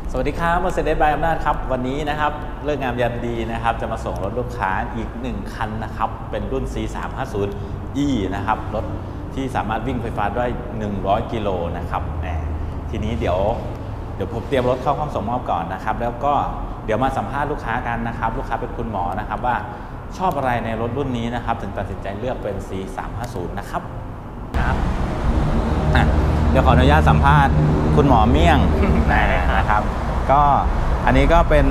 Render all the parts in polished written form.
สวัสดีครับ Mercedes by อำนาจครับวันนี้นะครับเลิกงามยามดีนะครับจะมาส่งรถลูกค้าอีก1คันนะครับเป็นรุ่น C350E นะครับรถที่สามารถวิ่งไฟฟ้าได้100กิโลนะครับทีนี้เดี๋ยวผมเตรียมรถเข้าห้องส่งมอบก่อนนะครับแล้วก็เดี๋ยวมาสัมภาษณ์ลูกค้ากันนะครับลูกค้าเป็นคุณหมอนะครับว่าชอบอะไรในรถรุ่นนี้นะครับถึงตัดสินใจเลือกเป็น C350 นะครับเดี๋ยวขออนุญาตสัมภาษณ์คุณหมอเมี่ยงนะครับก็อันนี้ก็เป็น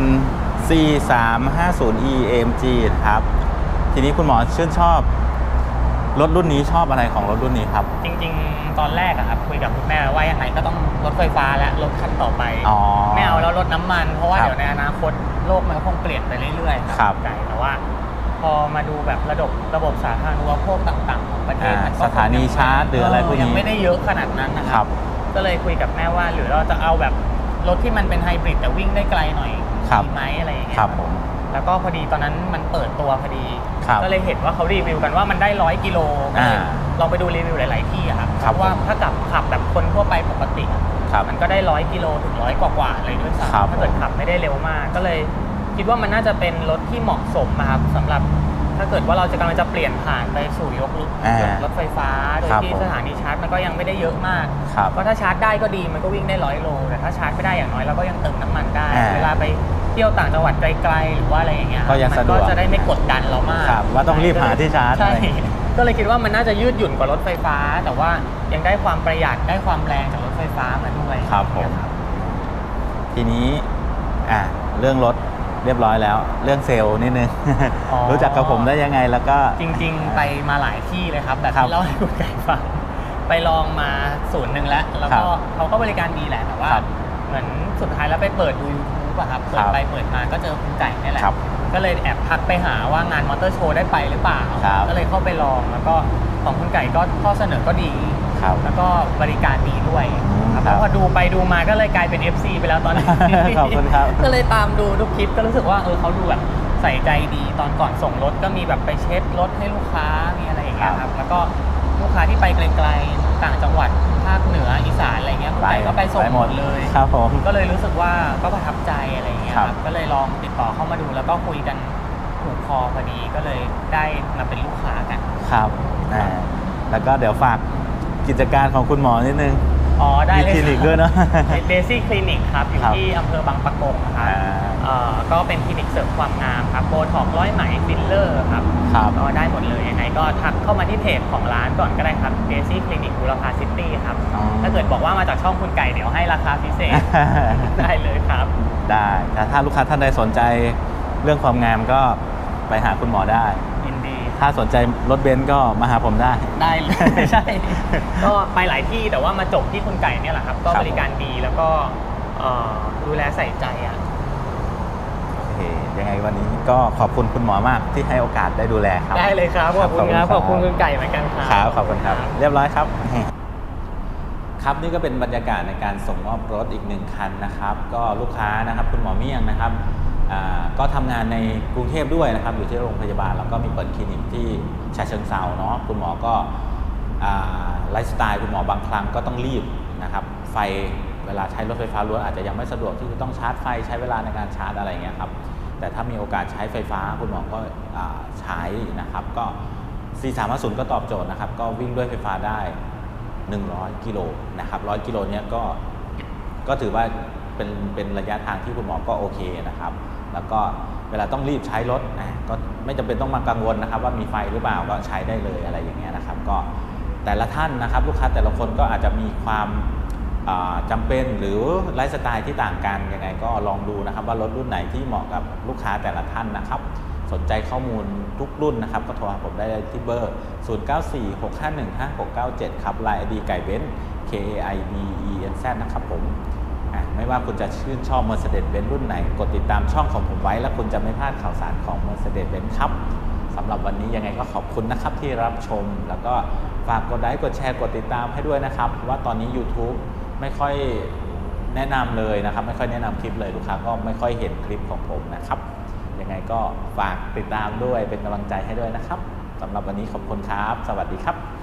C350E AMG นะครับทีนี้คุณหมอชื่นชอบรถรุ่นนี้ชอบอะไรของรถรุ่นนี้ครับจริงๆตอนแรกครับคุยกับคุณแม่ว่ายังไงก็ต้องรถไฟฟ้าและรถคันต่อไปไม่เอาแล้วรถน้ำมันเพราะว่าเดี๋ยวในอนาคตโลกมันคงเปลี่ยนไปเรื่อยๆครับไกลแต่ว่าพอมาดูแบบระบบสาธารณูปโภคต่างๆของประเทศสถานีชาร์จหรืออะไรพวกนี้ยังไม่ได้เยอะขนาดนั้นนะครับก็เลยคุยกับแม่ว่าหรือเราจะเอาแบบรถที่มันเป็นไฮบริดแต่วิ่งได้ไกลหน่อยดีไหมอะไรอย่างเงี้ยแล้วก็พอดีตอนนั้นมันเปิดตัวพอดีก็เลยเห็นว่าเขารีวิวกันว่ามันได้100กิโลลองไปดูรีวิวหลายๆที่ครับว่าถ้าขับแบบคนทั่วไปปกติมันก็ได้100กิโลถึง100กว่าๆเลยด้วยซ้ำถ้าเกิดขับไม่ได้เร็วมากก็เลยคิดว่ามันน่าจะเป็นรถที่เหมาะสมครับสำหรับถ้าเกิดว่าเรากำลังจะเปลี่ยนผ่านไปสู่ยกรถไฟฟ้าโดยที่สถานีชาร์จมันก็ยังไม่ได้เยอะมากก็ถ้าชาร์จได้ก็ดีมันก็วิ่งได้100โลแต่ถ้าชาร์จไม่ได้อย่างน้อยเราก็ยังเติมน้ำมันได้เวลาไปเที่ยวต่างจังหวัดไกลๆหรือว่าอะไรอย่างเงี้ยมันก็จะได้ไม่กดดันเรามากว่าต้องรีบหาที่ชาร์จใช่ก็เลยคิดว่ามันน่าจะยืดหยุ่นกว่ารถไฟฟ้าแต่ว่ายังได้ความประหยัดได้ความแรงจากรถไฟฟ้ามาด้วยครับผมทีนี้เรื่องรถเรียบร้อยแล้วเรื่องเซลล์นิดนึงรู้จักกับผมได้ยังไงแล้วก็จริงๆไปมาหลายที่เลยครับแบบที่เล่าให้คุณไก่ฟังไปลองมา1แล้วก็เขาก็บริการดีแหละแต่ว่าเหมือนสุดท้ายแล้วไปเปิดดู YouTube อะครับเปิดไปเปิดมาก็เจอคุณไก่นี่แหละก็เลยแอบทักไปหาว่างานมอเตอร์โชว์ได้ไปหรือเปล่าก็เลยเข้าไปลองแล้วก็ของคุณไก่ก็ข้อเสนอก็ดีแล้วก็บริการดีด้วยพอดูไปดูมาก็เลยกลายเป็น FC ไปแล้วตอนนี้ขอบคุณครับก็เลยตามดูทุกคลิปก็รู้สึกว่าเขาดูแบบใส่ใจดีตอนก่อนส่งรถก็มีแบบไปเช็ดรถให้ลูกค้ามีอะไรอย่างเงี้ยครับแล้วก็ลูกค้าที่ไปไกลๆต่างจังหวัดภาคเหนืออีสานอะไรเงี้ยคุณไก่ก็ไปส่งหมดเลยครับผมก็เลยรู้สึกว่าก็ประทับใจอะไรเงี้ยครับก็เลยลองติดต่อเข้ามาดูแล้วก็คุยกันถูกคอพอดีก็เลยได้มาเป็นลูกค้ากันครับแล้วก็เดี๋ยวฝากกิจการของคุณหมอนิดนึงได้เลยคลินิกด้วยเนาะเบซี่คลินิกครับอยู่ที่อำเภอบางปะกงครับก็เป็นคลินิกเสริมความงามครับโบท็อกซ์ร้อยไหมฟิลเลอร์ครับก็ได้หมดเลยยังไงก็ทักเข้ามาที่เพจของร้านก่อนก็ได้ครับเบซี่คลินิกบูรพาซิตี้ครับถ้าเกิดบอกว่ามาจากช่องคุณไก่เดี๋ยวให้ราคาพิเศษได้เลยครับได้ถ้าลูกค้าท่านใดสนใจเรื่องความงามก็ไปหาคุณหมอได้ถ้าสนใจรถเบนซ์ก็มาหาผมได้เลยใช่ก็ไปหลายที่แต่ว่ามาจบที่คุณไก่เนี่ยแหละครับก็บริการดีแล้วก็ดูแลใส่ใจโอเคยังไงวันนี้ก็ขอบคุณคุณหมอมากที่ให้โอกาสได้ดูแลครับได้เลยครับขอบคุณครับขอบคุณคุณไก่เหมือนกันครับขอบคุณครับเรียบร้อยครับครับนี่ก็เป็นบรรยากาศในการส่งมอบรถอีก1คันนะครับก็ลูกค้านะครับคุณหมอเมี่ยงนะครับก็ทำงานในกรุงเทพด้วยนะครับอยู่ที่โรงพยาบาลแล้วก็มีเปิดคลินิกที่ฉะเชิงเทราเนาะคุณหมอก็ไลฟ์สไตล์คุณหมอบางครั้งก็ต้องรีบนะครับไฟเวลาใช้รถไฟฟ้าล้วนอาจจะยังไม่สะดวกที่จะต้องชาร์จไฟใช้เวลาในการชาร์จอะไรเงี้ยครับแต่ถ้ามีโอกาสใช้ไฟฟ้าคุณหมอก็ใช้นะครับก็ C350 ก็ตอบโจทย์นะครับก็วิ่งด้วยไฟฟ้าได้100กิโลนะครับ100กิโลเนี้ยก็ถือว่าเป็นระยะทางที่คุณหมอก็โอเคนะครับแล้วก็เวลาต้องรีบใช้รถก็ไม่จำเป็นต้องมากังวลนะครับว่ามีไฟหรือเปล่าก็ใช้ได้เลยอะไรอย่างเงี้ยนะครับก็แต่ละท่านนะครับลูกค้าแต่ละคนก็อาจจะมีความจำเป็นหรือไลฟ์สไตล์ที่ต่างกันยังไงก็ลองดูนะครับว่ารถรุ่นไหนที่เหมาะกับลูกค้าแต่ละท่านนะครับสนใจข้อมูลทุกรุ่นนะครับก็โทรหาผมได้ที่เบอร์ 0946515697 ครับ LINE ID ไก่เบนซ์ KAIBENZ นะครับผมไม่ว่าคุณจะชื่นชอบ Mercedes-Benz รุ่นไหนกดติดตามช่องของผมไว้แล้วคุณจะไม่พลาดข่าวสารของ Mercedes-Benz ครับสำหรับวันนี้ยังไงก็ขอบคุณนะครับที่รับชมแล้วก็ฝากกดไลค์กดแชร์กดติดตามให้ด้วยนะครับว่าตอนนี้ YouTube ไม่ค่อยแนะนำเลยนะครับไม่ค่อยแนะนำคลิปเลยลูกค้าก็ไม่ค่อยเห็นคลิปของผมนะครับยังไงก็ฝากติดตามด้วยเป็นกำลังใจให้ด้วยนะครับสำหรับวันนี้ขอบคุณครับสวัสดีครับ